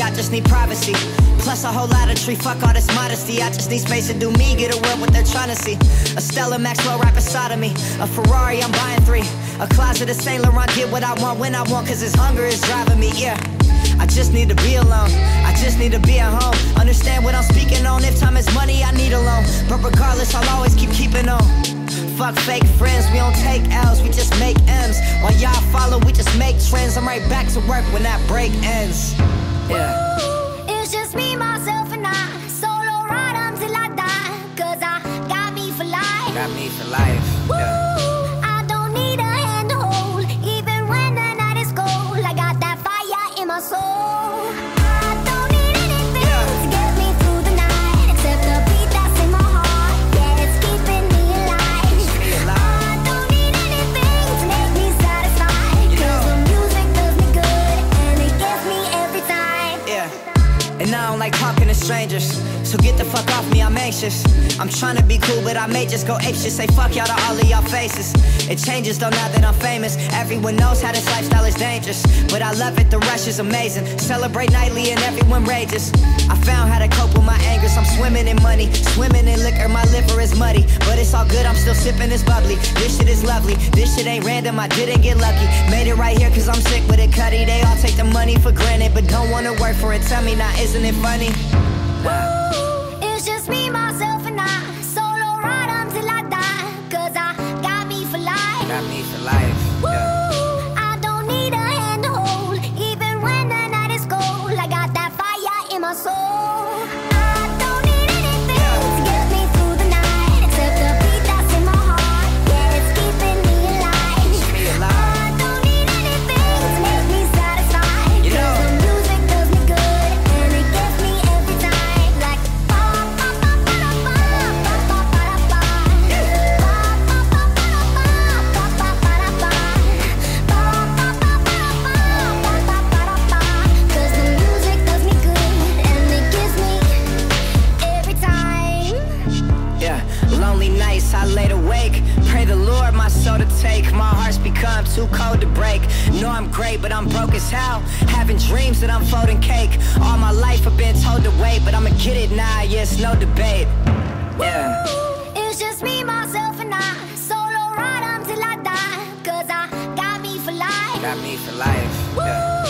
I just need privacy. Plus a whole lot of tree, fuck all this modesty. I just need space to do me, get away what they're trying to see. A Stella Maxwell right beside of me. A Ferrari, I'm buying 3. A closet of Saint Laurent, get what I want when I want, cause this hunger is driving me, yeah. I just need to be alone, I just need to be at home. Understand what I'm speaking on, if time is money, I need a loan. But regardless, I'll always keep keeping on. Fuck fake friends, we don't take L's, we just make M's. While y'all follow, we just make trends. I'm right back to work when that break ends. Yeah. It's just me, myself, and I. Solo ride until I die. Cause I got me for life. Got me for life, yeah. I don't need a hand to hold, even when the night is cold. I got that fire in my soul. I don't need anything to get me through the night, except the beat that's in my heart. Yeah, it's keeping me alive. I don't need anything to make me satisfied, cause the music does me good and it gets me every time. Yeah. And I don't like talking to strangers, so get the fuck off me, I'm anxious. I'm trying to be cool, but I may just go apeshit. Say fuck y'all to all of y'all faces. It changes though now that I'm famous. Everyone knows how this lifestyle is dangerous, but I love it, the rush is amazing. Celebrate nightly and everyone rages. I found how to cope with my angers. I'm swimming in money, swimming in liquor. My liver is muddy, but it's all good, I'm still sipping this bubbly. This shit is lovely, this shit ain't random, I didn't get lucky. Made it right here cause I'm sick with it, cutty. They all take the money for granted, but don't wanna work for it. Tell me now, isn't it funny? It's just me, myself, and I. Solo ride until I die. Cause I got me for life. Got me for life, yeah. I don't need a hand to hold, even when the night is cold. I got that fire in my soul. I don't need anything to get me through the night, except the beat that's in my heart. Yeah, it's keeping me alive. I don't need anything to make me satisfied, cause the music does me good and it gets me every time. Like cause the music does me good and it gives me every time. Yeah, lonely nights I laid awake, pray the Lord my soul to take. My heart's become too cold to break. Know I'm great, but I'm broke as hell. Having dreams that I'm folding cake. All my life I've been told to wait, but I'ma get it now, yes, no debate. Yeah. It's just me, myself, and I. Solo ride until I die. Cause I got me for life. Got me for life, yeah.